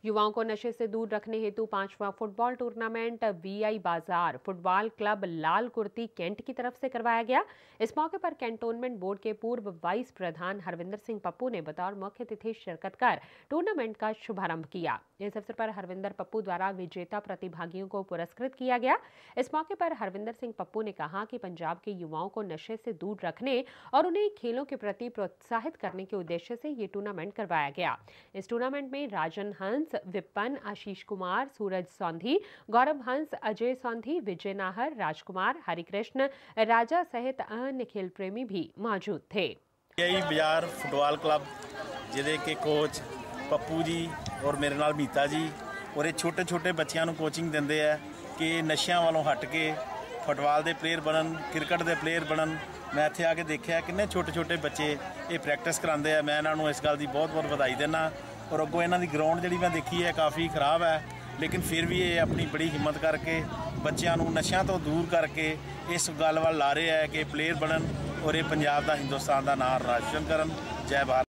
युवाओं को नशे से दूर रखने हेतु 5वां फुटबॉल टूर्नामेंट वीआई बाजार football club Lal Kurti cantt की तरफ से करवाया गया। इस मौके पर कैंटोनमेंट बोर्ड के पूर्व वाइस प्रधान हरविंदर सिंह पप्पू ने बतौर मुख्य अतिथि शिरकत कर टूर्नामेंट का शुभारंभ किया। इस अवसर पर हरविंदर पप्पू द्वारा विजेता प्रतिभागियों को पुरस्कृत किया गया। इस मौके पर हरविंदर सिंह पप्पू ने कहा कि पंजाब के युवाओं को नशे से दूर रखने और उन्हें खेलों के प्रति प्रोत्साहित करने के उद्देश्य से ये टूर्नामेंट करवाया गया। इस टूर्नामेंट में राजन हंस, विपन, आशीष कुमार, सूरज सौंधी, गौरव हंस, अजय सौंधी, विजय नाहर, राजकुमार, हरिकृष्ण, राजा सहित अन्य खेल प्रेमी भी मौजूद थे। वीआई बाजार फुटबॉल क्लब जिहदे के कोच पप्पू जी और मेरे नाल मीता जी और ये छोटे छोटे बच्चों को कोचिंग देंदे है कि नशियां वालों हट के फुटबॉल के प्लेयर बनन, क्रिकेट के प्लेयर बनन। मैं इत्थे आके देखा किन्ने छोटे छोटे बच्चे ये प्रैक्टिस कराते हैं। मैं इन्हों इस गल की बहुत बहुत बधाई देना। और अगों इन्हों की ग्राउंड जी मैं देखी है काफ़ी खराब है, लेकिन फिर भी ये अपनी बड़ी हिम्मत करके बच्चों को नशों तो दूर करके इस गल वाल ला रहे हैं कि प्लेयर बनन और ये पंजाब का हिंदुस्तान का नाम रोशन करन। जय भारत।